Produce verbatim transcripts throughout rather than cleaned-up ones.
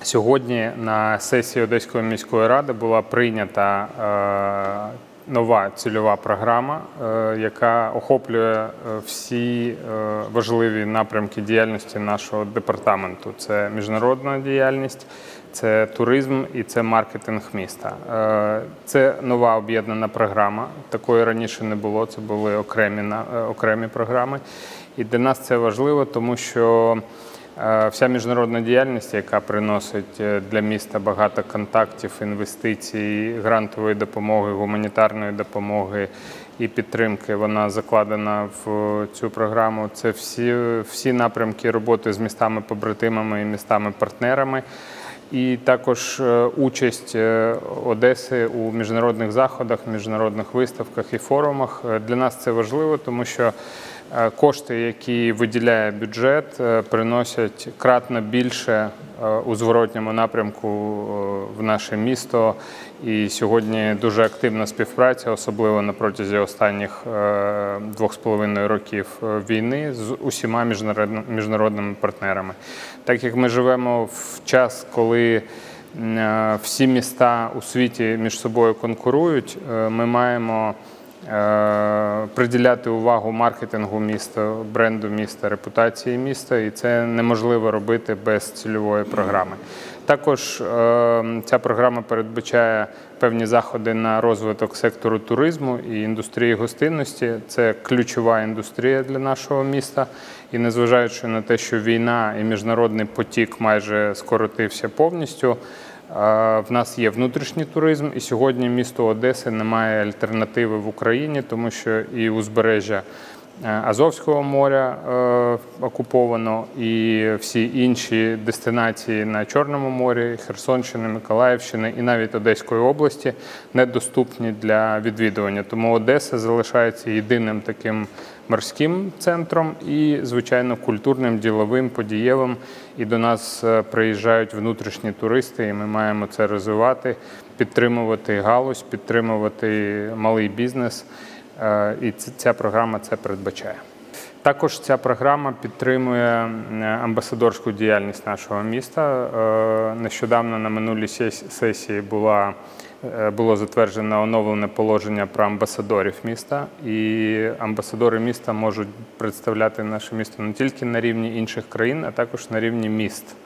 Сьогодні на сесії Одеської міської ради була прийнята нова цільова програма, яка охоплює всі важливі напрямки діяльності нашого департаменту. Це міжнародна діяльність, це туризм і це маркетинг міста. Це нова об'єднана програма, такої раніше не було, це були окремі, окремі програми. І для нас це важливо, тому що вся міжнародна діяльність, яка приносить для міста багато контактів, інвестицій, грантової допомоги, гуманітарної допомоги і підтримки, вона закладена в цю програму. Це всі, всі напрямки роботи з містами-побратимами і містами-партнерами. І також участь Одеси у міжнародних заходах, міжнародних виставках і форумах. Для нас це важливо, тому що кошти, які виділяє бюджет, приносять кратно більше у зворотньому напрямку в наше місто. І сьогодні дуже активна співпраця, особливо на протязі останніх двох з половиною років війни, з усіма міжнародними партнерами. Так як ми живемо в час, коли всі міста у світі між собою конкурують, ми маємо приділяти увагу маркетингу міста, бренду міста, репутації міста, і це неможливо робити без цільової програми. Також ця програма передбачає певні заходи на розвиток сектору туризму і індустрії гостинності. Це ключова індустрія для нашого міста. І незважаючи на те, що війна і міжнародний потік майже скоротився повністю, в нас є внутрішній туризм, і сьогодні місто Одеси не має альтернативи в Україні, тому що і узбережжя Азовського моря окуповано, і всі інші дестинації на Чорному морі, Херсонщини, Миколаївщини і навіть Одеської області недоступні для відвідування. Тому Одеса залишається єдиним таким морським центром і, звичайно, культурним, діловим, подієвим. І до нас приїжджають внутрішні туристи, і ми маємо це розвивати, підтримувати галузь, підтримувати малий бізнес. І ця програма це передбачає. Також ця програма підтримує амбасадорську діяльність нашого міста. Нещодавно на минулій сесії була, було затверджено оновлене положення про амбасадорів міста. І амбасадори міста можуть представляти наше місто не тільки на рівні інших країн, а також на рівні міст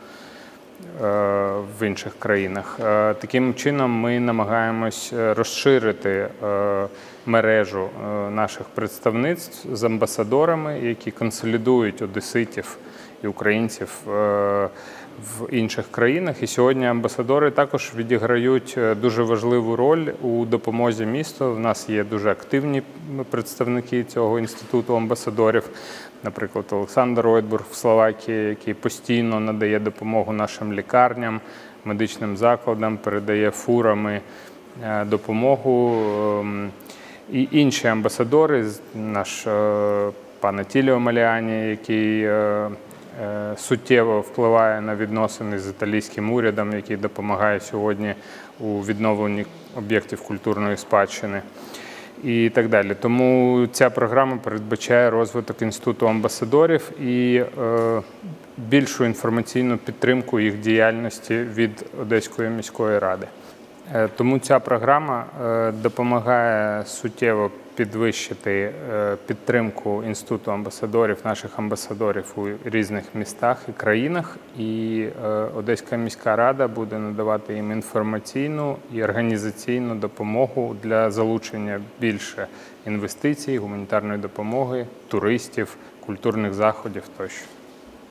в інших країнах. Таким чином ми намагаємось розширити мережу наших представництв з амбасадорами, які консолідують одеситів і українців в інших країнах. І сьогодні амбасадори також відіграють дуже важливу роль у допомозі місту. У нас є дуже активні представники цього інституту амбасадорів. Наприклад, Олександр Ройтбург в Словакії, який постійно надає допомогу нашим лікарням, медичним закладам, передає фурами допомогу. І інші амбасадори, наш пан Атіліо Маліані, який суттєво впливає на відносини з італійським урядом, який допомагає сьогодні у відновленні об'єктів культурної спадщини і так далі. Тому ця програма передбачає розвиток інституту амбасадорів і е, більшу інформаційну підтримку їх діяльності від Одеської міської ради. Е, тому ця програма е, допомагає суттєво підвищити е, підтримку інституту амбасадорів, наших амбасадорів у різних містах і країнах. І е, Одеська міська рада буде надавати їм інформаційну і організаційну допомогу для залучення більше інвестицій, гуманітарної допомоги, туристів, культурних заходів тощо.